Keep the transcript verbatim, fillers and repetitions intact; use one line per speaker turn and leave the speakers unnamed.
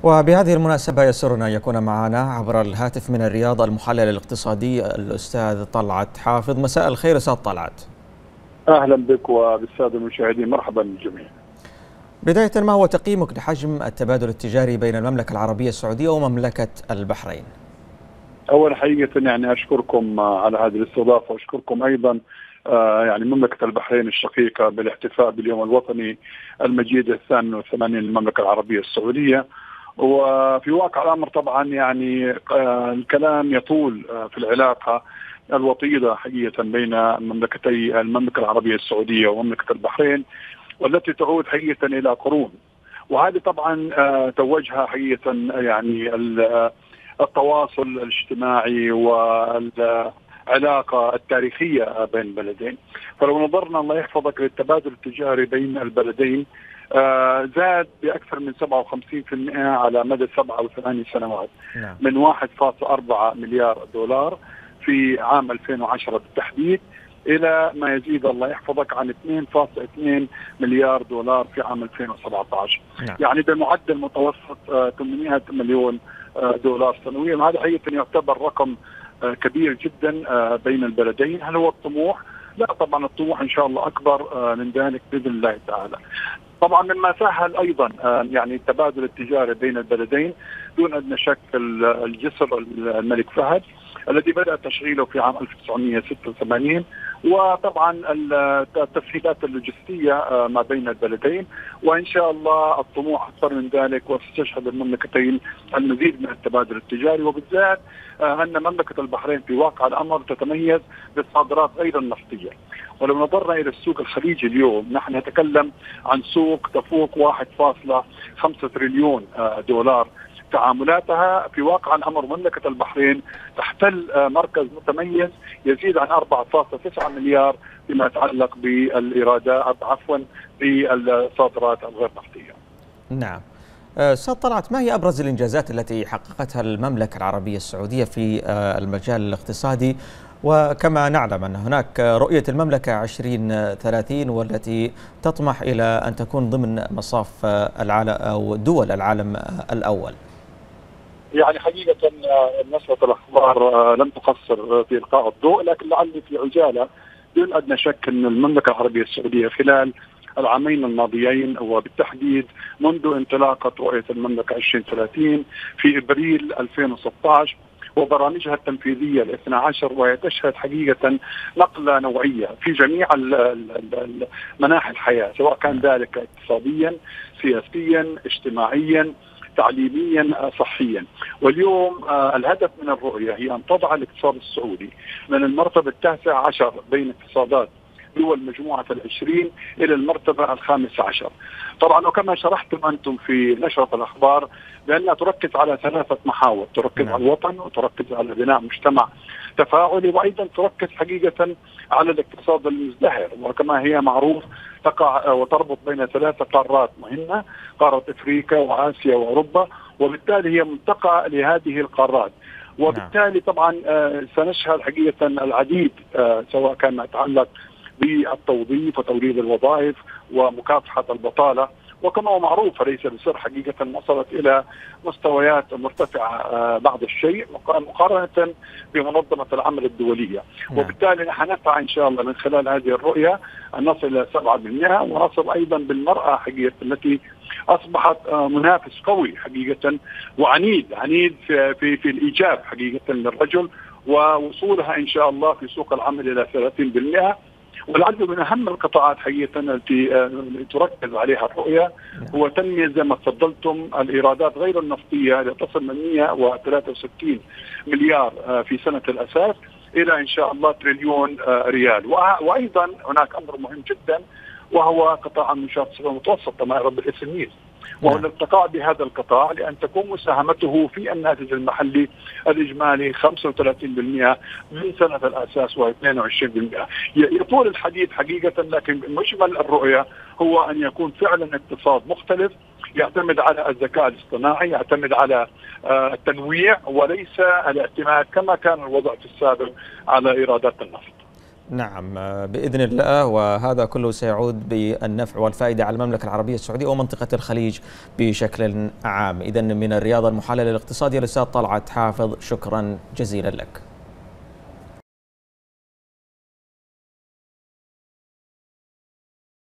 وبهذه المناسبة يسرنا أن يكون معنا عبر الهاتف من الرياض المحلل الاقتصادي الأستاذ طلعت حافظ. مساء الخير أستاذ طلعت.
أهلا بك وبالسادة المشاهدين، مرحبا بالجميع.
بداية، ما هو تقييمك لحجم التبادل التجاري بين المملكة العربية السعودية ومملكة البحرين؟
أولا حقيقة يعني أشكركم على هذه الاستضافة، وأشكركم أيضا يعني مملكة البحرين الشقيقة بالاحتفاء باليوم الوطني المجيد الثامن والثمانين للمملكة العربية السعودية. وفي واقع الأمر طبعا يعني الكلام يطول في العلاقة الوطيدة حقيقة بين مملكتي المملكة العربية السعودية ومملكة البحرين، والتي تعود حقيقة إلى قرون. وهذه طبعا توجها حقيقة يعني التواصل الاجتماعي والعلاقة التاريخية بين البلدين. فلو نظرنا الله يحفظك للتبادل التجاري بين البلدين زاد بأكثر من سبعة وخمسين بالمئة على مدى سبعة أو ثمانية سنوات، من واحد فاصلة أربعة مليار دولار في عام ألفين وعشرة بالتحديد إلى ما يزيد الله يحفظك عن اثنين فاصلة اثنين مليار دولار في عام ألفين وسبعة عشر. نعم. يعني بمعدل متوسط ثمانمئة مليون دولار سنويا. هذا حقيقة يعتبر رقم كبير جدا بين البلدين. هل هو الطموح؟ لا طبعا، الطموح إن شاء الله أكبر من ذلك بإذن الله تعالى. طبعا مما سهل أيضا يعني التبادل التجاري بين البلدين دون أدنى شك الجسر الملك فهد الذي بدأ تشغيله في عام ألف وتسعمئة وستة وثمانين، وطبعا التسهيلات اللوجستية ما بين البلدين، وإن شاء الله الطموح أكثر من ذلك، وستشهد المملكتين المزيد من التبادل التجاري، وبالذات أن مملكة البحرين في واقع الأمر تتميز بالصادرات غير النفطية. ولو نظرنا إلى السوق الخليجي اليوم نحن نتكلم عن سوق تفوق واحد فاصلة خمسة تريليون دولار تعاملاتها. في واقع الأمر مملكة البحرين تحتل مركز متميز يزيد عن أربعة فاصلة تسعة مليار فيما يتعلق بالإيرادات عفوا بالصادرات الغير نفطية.
نعم. أستاذ طلعت، ما هي أبرز الإنجازات التي حققتها المملكة العربية السعودية في المجال الاقتصادي؟ وكما نعلم أن هناك رؤية المملكة عشرين ثلاثين والتي تطمح إلى أن تكون ضمن مصاف العالم أو دول العالم الأول.
يعني حقيقة نشرة الأخبار لم تقصر في إلقاء الضوء، لكن لعلي في عجالة دون أدنى شك أن المملكة العربية السعودية خلال العامين الماضيين وبالتحديد منذ انطلاقة رؤية المملكة عشرين ثلاثين في إبريل ألفين وستة عشر وبرامجها التنفيذية الاثنى عشر، وهي تشهد حقيقة نقلة نوعية في جميع مناحي الحياة، سواء كان ذلك اقتصاديا، سياسيا، اجتماعيا، تعليميا، صحيا. واليوم آه الهدف من الرؤية هي أن تضع الاقتصاد السعودي من المرتبة التاسعة عشر بين اقتصادات دول مجموعة العشرين إلى المرتبة الخامسة عشر. طبعا وكما شرحتم أنتم في نشرة الأخبار بأنها تركز على ثلاثة محاور، تركز نعم. على الوطن، وتركز على بناء مجتمع تفاعلي، وأيضا تركز حقيقة على الاقتصاد المزدهر، وكما هي معروف تقع وتربط بين ثلاثة قارات مهمة، قارة أفريقيا وآسيا وأوروبا، وبالتالي هي ملتقى لهذه القارات. وبالتالي طبعا سنشهد حقيقة العديد سواء كان يتعلق بالتوظيف وتوريد الوظائف ومكافحة البطالة، وكما هو معروف ليس بسر حقيقة وصلت إلى مستويات مرتفعة بعض الشيء مقارنة بمنظمة العمل الدولية. وبالتالي نحن نسعى إن شاء الله من خلال هذه الرؤية أن نصل إلى سبعة بالمئة، ونصل أيضا بالمرأة حقيقة التي أصبحت منافس قوي حقيقة وعنيد عنيد في, في, في الإيجاب حقيقة للرجل، ووصولها إن شاء الله في سوق العمل إلى ثلاثين بالمئة. والعدد من أهم القطاعات حقيقة التي تركز عليها الرؤية هو تنمية زي ما تفضلتم الإيرادات غير النفطية التي تصل من مئة وثلاثة وستين مليار في سنة الأساس إلى إن شاء الله تريليون ريال. وأيضا هناك أمر مهم جدا وهو قطاع المنشآت الصغيرة والمتوسطة ما يعرف بالإس إم إيز، وهو الارتقاء بهذا القطاع لأن تكون مساهمته في الناتج المحلي الإجمالي خمسة وثلاثين بالمئة من سنة الأساس واثنين وعشرين بالمئة. يطول الحديث حقيقة، لكن مجمل الرؤية هو أن يكون فعلا اقتصاد مختلف يعتمد على الذكاء الاصطناعي، يعتمد على التنويع وليس الاعتماد كما كان الوضع في السابق على إيرادات النفط.
نعم بإذن الله، وهذا كله سيعود بالنفع والفائدة على المملكة العربية السعودية ومنطقة الخليج بشكل عام. إذن من الرياض المحلل الاقتصادي الأستاذ طلعت حافظ، شكرا جزيلا لك.